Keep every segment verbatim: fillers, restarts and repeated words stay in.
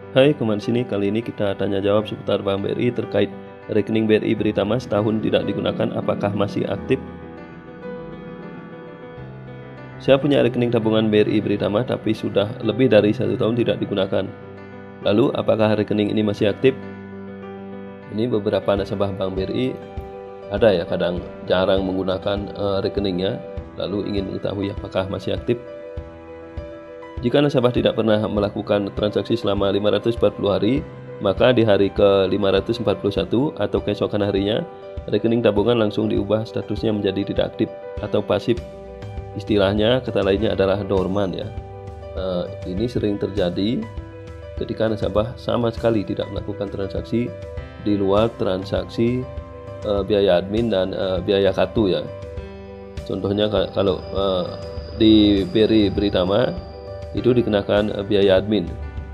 Hai, kembali sini. Kali ini kita tanya jawab seputar Bank B R I terkait rekening B R I Britama setahun tidak digunakan, apakah masih aktif? Saya punya rekening tabungan B R I Britama tapi sudah lebih dari satu tahun tidak digunakan. Lalu, apakah rekening ini masih aktif? Ini beberapa nasabah Bank B R I ada ya kadang jarang menggunakan uh, rekeningnya, lalu ingin mengetahui apakah masih aktif. Jika nasabah tidak pernah melakukan transaksi selama lima ratus empat puluh hari, maka di hari ke lima ratus empat puluh satu atau keesokan harinya, rekening tabungan langsung diubah statusnya menjadi tidak aktif atau pasif. Istilahnya, kata lainnya adalah dorman ya. Nah, ini sering terjadi ketika nasabah sama sekali tidak melakukan transaksi di luar transaksi e, biaya admin dan e, biaya kartu ya. Contohnya kalau e, di B R I Britama itu dikenakan biaya admin.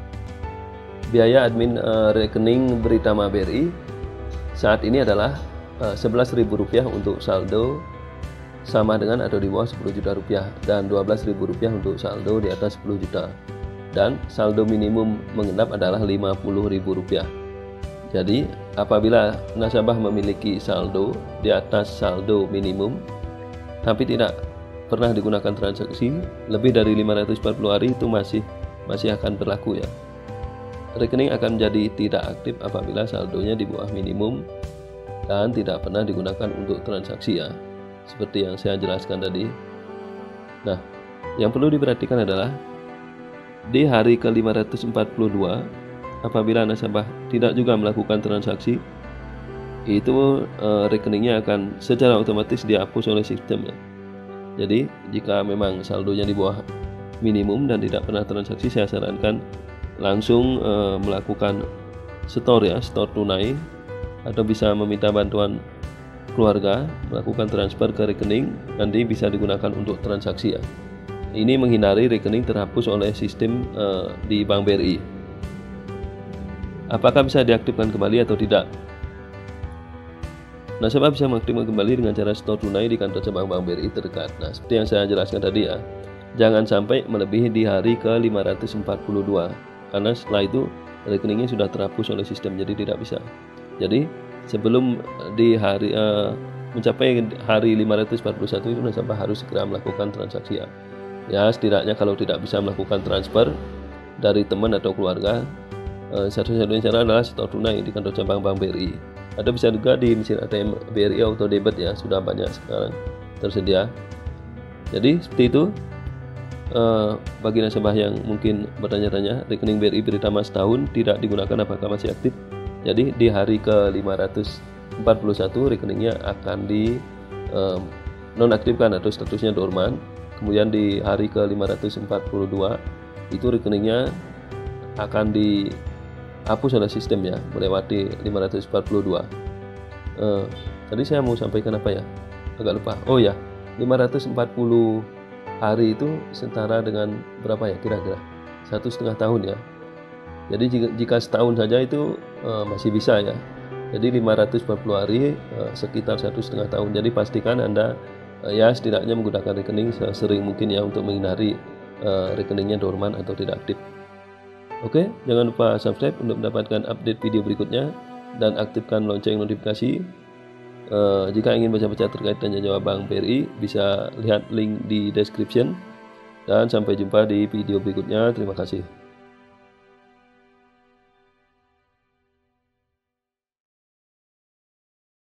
Biaya admin uh, rekening Britama B R I saat ini adalah uh, sebelas ribu rupiah untuk saldo sama dengan atau di bawah sepuluh juta rupiah dan dua belas ribu rupiah untuk saldo di atas sepuluh juta. Dan saldo minimum mengendap adalah lima puluh ribu rupiah. Jadi, apabila nasabah memiliki saldo di atas saldo minimum tapi tidak pernah digunakan transaksi lebih dari lima ratus empat puluh hari, itu masih masih akan berlaku ya. Rekening akan jadi tidak aktif apabila saldonya di bawah minimum dan tidak pernah digunakan untuk transaksi ya, seperti yang saya jelaskan tadi. Nah, yang perlu diperhatikan adalah di hari ke lima ratus empat puluh dua apabila nasabah tidak juga melakukan transaksi, itu eh, rekeningnya akan secara otomatis dihapus oleh sistem ya. Jadi, jika memang saldonya di bawah minimum dan tidak pernah transaksi, saya sarankan langsung e, melakukan store ya, store tunai, atau bisa meminta bantuan keluarga melakukan transfer ke rekening, nanti bisa digunakan untuk transaksi ya. Ini menghindari rekening terhapus oleh sistem e, di Bank B R I. Apakah bisa diaktifkan kembali atau tidak? Nasabah bisa mengaktifkan kembali dengan cara store tunai di kantor cabang Bank B R I terdekat. Nah, seperti yang saya jelaskan tadi ya, jangan sampai melebihi di hari ke lima ratus empat puluh dua, karena setelah itu rekeningnya sudah terhapus oleh sistem, jadi tidak bisa. Jadi sebelum di hari uh, mencapai hari lima ratus empat puluh satu itu nasabah harus segera melakukan transaksi ya. Ya, setidaknya kalau tidak bisa melakukan transfer dari teman atau keluarga, uh, satu-satunya cara adalah store tunai di kantor cabang Bank B R I. Ada bisa juga di mesin A T M B R I Auto Debit ya, sudah banyak sekarang tersedia. Jadi seperti itu. Uh, bagi nasabah yang mungkin bertanya-tanya, rekening B R I Britama setahun tidak digunakan apakah masih aktif? Jadi di hari ke lima ratus empat puluh satu rekeningnya akan di uh, nonaktifkan atau statusnya dorman. Kemudian di hari ke lima ratus empat puluh dua itu rekeningnya akan dihapus oleh sistem ya, melewati lima ratus empat puluh dua. Uh, tadi saya mau sampaikan apa ya? Agak lupa. Oh ya, lima ratus empat puluh hari itu setara dengan berapa ya kira-kira? Satu setengah tahun ya. Jadi jika, jika setahun saja itu uh, masih bisa ya. Jadi lima ratus empat puluh hari uh, sekitar satu setengah tahun. Jadi pastikan Anda uh, ya setidaknya menggunakan rekening sesering mungkin ya untuk menghindari uh, rekeningnya dorman atau tidak aktif. Oke, jangan lupa subscribe untuk mendapatkan update video berikutnya dan aktifkan lonceng notifikasi. Uh, jika ingin baca-baca terkait tanya jawab Bank B R I, bisa lihat link di description. Dan sampai jumpa di video berikutnya. Terima kasih.